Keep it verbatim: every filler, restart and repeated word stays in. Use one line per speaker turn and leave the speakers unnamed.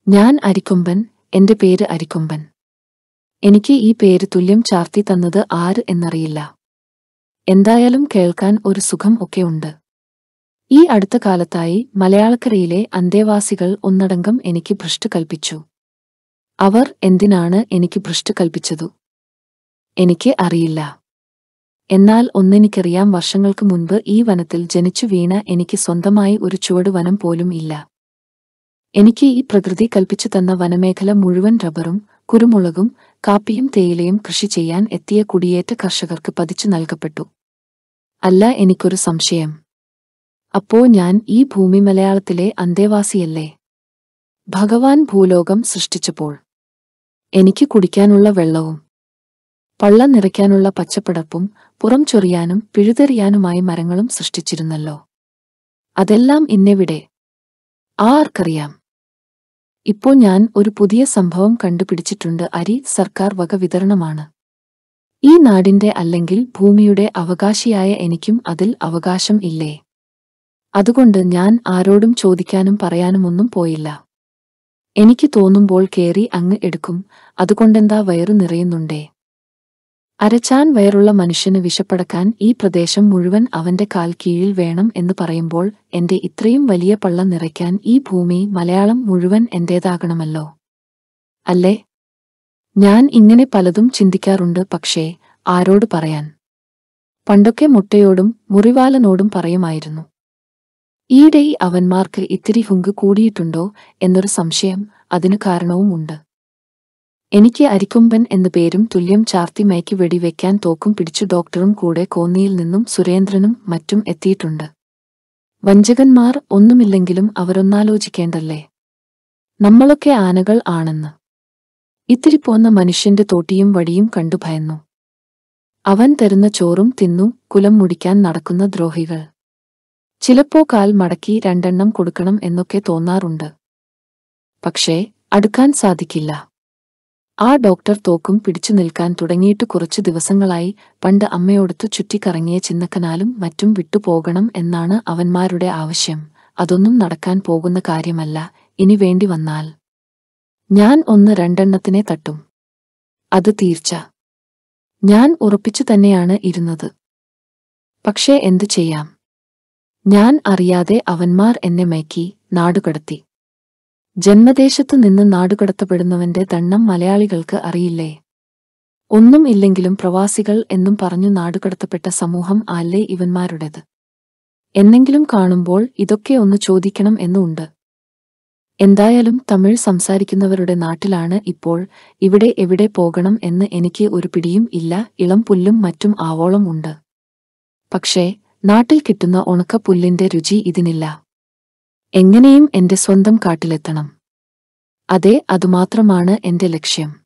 ഞാൻ അരിക്കൊമ്പൻ, എന്റെ പേര് അരിക്കൊമ്പൻ. എനിക്ക് ഈ പേര് തുല്യം ചാർത്തി തന്നത് ആര് എന്നറിയില്ല. എന്തായാലും കേൾക്കാൻ ഒരു സുഖം ഒക്കെ ഉണ്ട്. ഈ അടുത്ത കാലത്തായി മലയാളക്കരയിലെ അന്തേവാസികൾ ഒന്നടങ്കം എനിക്ക് ഭ്രഷ്ട് കൽപ്പിച്ചു. അവർ എന്തിനാണ് എനിക്ക് ഭ്രഷ്ട് കൽപ്പിച്ചതു? എനിക്ക് അറിയില്ല. എന്നാൽ ഒന്നെനിക്കറിയാം, വർഷങ്ങൾക്ക് മുൻപ് ഈ വനത്തിൽ ജനിച്ചു വീണ എനിക്ക് സ്വന്തമായി ഒരു ചുവടുവനം പോലും ഇല്ല. എനിക്ക് ഈ പ്രകൃതി കൽപ്പിച്ചു തന്ന വനമേഖല മുഴുവൻ റബ്ബറും കുരുമുളകും കാപ്പിയും തേയിലയും കൃഷി ചെയ്യാൻ എത്തിയ കുടിയേറ്റ കർഷകർക്ക് പതിച്ചു നൽകപ്പെട്ടു. അല്ല, എനിക്കൊരു സംശയം. അപ്പോ ഞാൻ ഈ ഭൂമി മലയാളത്തിലെ അന്തേവാസിയല്ലേ? ഭഗവാൻ ഭൂലോകം സൃഷ്ടിച്ചപ്പോൾ എനിക്ക് കുടിക്കാനുള്ള വെള്ളവും പള്ള നിറയ്ക്കാനുള്ള പച്ചപ്പടപ്പും പുറം ചൊറിയാനും പിഴുതെറിയാനുമായി മരങ്ങളും സൃഷ്ടിച്ചിരുന്നല്ലോ. അതെല്ലാം ഇന്നെവിടെ? ആർക്കറിയാം? ഇപ്പോൾ ഞാൻ ഒരു പുതിയ സംഭവം കണ്ടുപിടിച്ചിട്ടുണ്ട്. അരി സർക്കാർ വക വിതരണമാണ്. ഈ നാടിന്റെ അല്ലെങ്കിൽ ഭൂമിയുടെ അവകാശിയായ എനിക്കും അതിൽ അവകാശം ഇല്ലേ? അതുകൊണ്ട് ഞാൻ ആരോടും ചോദിക്കാനും പറയാനുമൊന്നും പോയില്ല. എനിക്ക് തോന്നുമ്പോൾ കേറി അങ്ങ് എടുക്കും. അതുകൊണ്ടെന്താ, വയറു നിറയുന്നുണ്ടേ. അരച്ചാൻ വയറുള്ള മനുഷ്യന് വിശപ്പടക്കാൻ ഈ പ്രദേശം മുഴുവൻ അവന്റെ കാൽ കീഴിൽ വേണം എന്ന് പറയുമ്പോൾ എന്റെ ഇത്രയും വലിയ പള്ള നിറയ്ക്കാൻ ഈ ഭൂമി മലയാളം മുഴുവൻ എന്റേതാകണമല്ലോ, അല്ലേ? ഞാൻ ഇങ്ങനെ പലതും ചിന്തിക്കാറുണ്ട്. പക്ഷേ ആരോട് പറയാൻ? പണ്ടൊക്കെ മുട്ടയോടും മുറിവാലനോടും പറയുമായിരുന്നു. ഈയിടെ അവന്മാർക്ക് ഇത്തിരി ഹുങ്ക് കൂടിയിട്ടുണ്ടോ എന്നൊരു സംശയം. അതിനു കാരണവുമുണ്ട്. എനിക്ക് അരിക്കൊമ്പൻ എന്നു പേരും തുല്യം ചാർത്തി മയക്കി വെടിവെക്കാൻ തോക്കും പിടിച്ചു ഡോക്ടറും കൂടെ കോന്നിയിൽ നിന്നും സുരേന്ദ്രനും മറ്റും എത്തിയിട്ടുണ്ട്. വഞ്ചകന്മാർ ഒന്നുമില്ലെങ്കിലും അവരൊന്നാലോചിക്കേണ്ടല്ലേ, നമ്മളൊക്കെ ആനകൾ ആണെന്ന്. ഇത്തിരി പോന്ന മനുഷ്യന്റെ തോട്ടിയും വടിയും കണ്ടു ഭയന്നു. അവൻ തരുന്ന ചോറും തിന്നു കുലം മുടിക്കാൻ നടക്കുന്ന ദ്രോഹികൾ. ചിലപ്പോ കാൽ മടക്കി രണ്ടെണ്ണം കൊടുക്കണം എന്നൊക്കെ തോന്നാറുണ്ട്. പക്ഷേ അടുക്കാൻ സാധിക്കില്ല. ആ ഡോക്ടർ തോക്കും പിടിച്ചു നിൽക്കാൻ തുടങ്ങിയിട്ട് കുറച്ചു ദിവസങ്ങളായി. പണ്ട് അമ്മയോടൊത്ത് ചുറ്റിക്കറങ്ങിയ ചിന്നക്കനാലും മറ്റും വിട്ടുപോകണം എന്നാണ് അവന്മാരുടെ ആവശ്യം. അതൊന്നും നടക്കാൻ പോകുന്ന കാര്യമല്ല. ഇനി വേണ്ടി വന്നാൽ ഞാൻ ഒന്ന് രണ്ടെണ്ണത്തിനെ തട്ടും, അത് തീർച്ച. ഞാൻ ഉറപ്പിച്ചു തന്നെയാണ് ഇരുന്നത്. പക്ഷേ എന്തു ചെയ്യാം? ഞാൻ അറിയാതെ അവന്മാർ എന്നെ മയക്കി നാടുകടത്തി. ജന്മദേശത്തു നിന്ന് നാടുകടത്തപ്പെടുന്നവന്റെ ദണ്ണം മലയാളികൾക്ക് അറിയില്ലേ? ഒന്നും ഇല്ലെങ്കിലും പ്രവാസികൾ എന്നും പറഞ്ഞു നാടുകടത്തപ്പെട്ട സമൂഹം അല്ലേ ഇവന്മാരുടേത്? എന്നെങ്കിലും കാണുമ്പോൾ ഇതൊക്കെ ഒന്ന് ചോദിക്കണം എന്നുണ്ട്. എന്തായാലും തമിഴ് സംസാരിക്കുന്നവരുടെ നാട്ടിലാണ് ഇപ്പോൾ. ഇവിടെ എവിടെ പോകണം എന്ന് എനിക്ക് ഒരു പിടിയും ഇല്ല. ഇളം പുല്ലും മറ്റും ആവോളം ഉണ്ട്. പക്ഷേ നാട്ടിൽ കിട്ടുന്ന ഉണക്കപ്പുല്ലിന്റെ രുചി ഇതിനില്ല. എങ്ങനെയും എന്റെ സ്വന്തം കാട്ടിലെത്തണം. അതെ, അതുമാത്രമാണ് എന്റെ ലക്ഷ്യം.